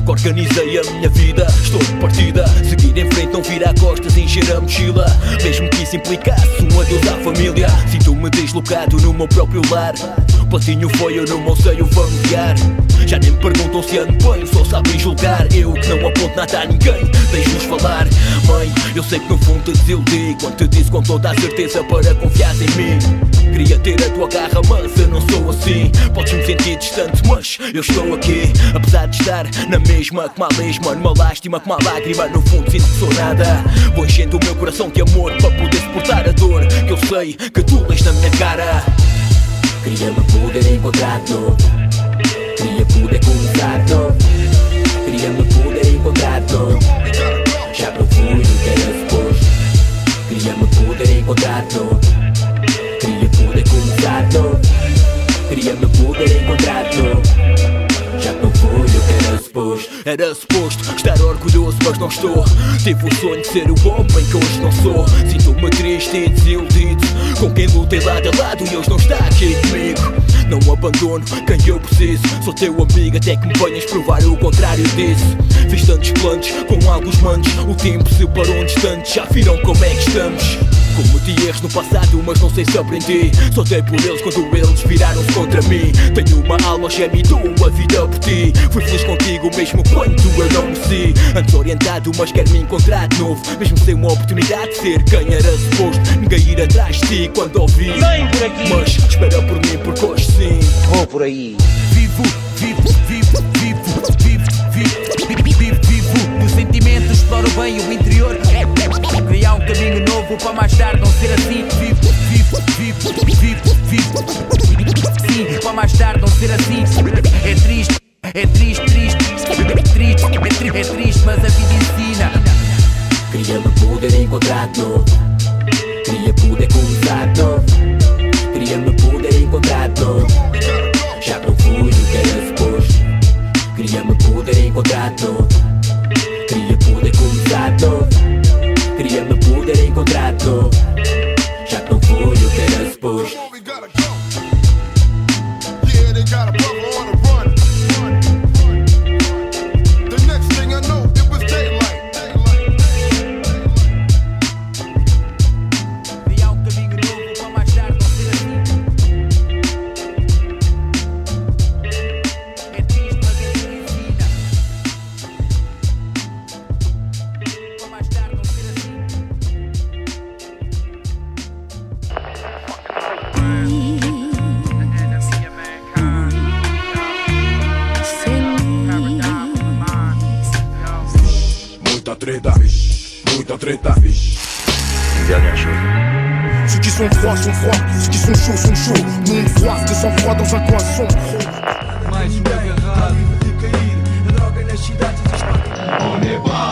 que organizei a minha vida. Estou de partida, seguir em frente, não virar costas, encher a mochila. Mesmo que isso implicasse um adeus à família, sinto-me deslocado no meu próprio lar. O platinho foi eu no meu seio familiar. Já nem me perguntam se ando bem, só sabem julgar. Eu que não aponto nada a ninguém, deixo-nos falar. Mãe, eu sei que no fundo te desiludi quando te disse com toda a certeza para confiares em mim. Queria ter a tua garra, mas eu não sou assim. Podes-me sentir distante, mas eu estou aqui. Apesar de estar na mesma que uma lesma, numa lástima, com uma lágrima, no fundo sinto que sou nada. Vou enchendo o meu coração de amor para poder suportar a dor que eu sei que tu lês na minha cara. Queria-me poder encontrar de novo, queria poder começar de novo, queria-me poder encontrar de novo. Já não fui o que era suposto. Queria-me poder encontrar de novo, queria poder começar de novo, queria-me poder encontrar de novo. Já não fui o que era suposto. Era suposto estar orgulhoso, mas não estou. Tive o sonho de ser o homem que hoje não sou. Sinto-me triste e desiludido com quem lutei lado a lado e hoje não está aqui comigo. Não abandono quem eu preciso, sou teu amigo até que me venhas provar o contrário disso. Fiz tantos planos com alguns manos, o tempo se parou distante, já viram como é que estamos. Cometi erros no passado, mas não sei se aprendi. Só dei por eles quando eles viraram-se contra mim. Tenho uma alma gêmea e dou a vida por ti. Fui feliz contigo mesmo quando eu não mereci. Antes orientado, mas quero me encontrar de novo, mesmo sem uma oportunidade de ser quem era suposto. Ninguém ir atrás de ti quando ouvi. Vem por aqui, mas espera por mim porque hoje sim vou por aí. Vivo no sentimento, exploro bem o interior. Criar um caminho novo para mais tarde não ser assim. Sim, para mais tarde não ser assim. É triste, mas a vida ensina. Queria-me poder encontrar de novo, queria poder começar de novo, queria-me poder encontrar de novo. Já não fui o que era suposto. Queria-me poder encontrar de novo, queria poder começar de novo, queria-me poder encontrar de novo. Já não fui o que era suposto. Muita treta. Ceux qui sont froids, ceux qui sont chauds. Nous on froisse, de sang froid dans un coin sombre. Mais uma garrafa de cair, a droga nas cidades. On est bom.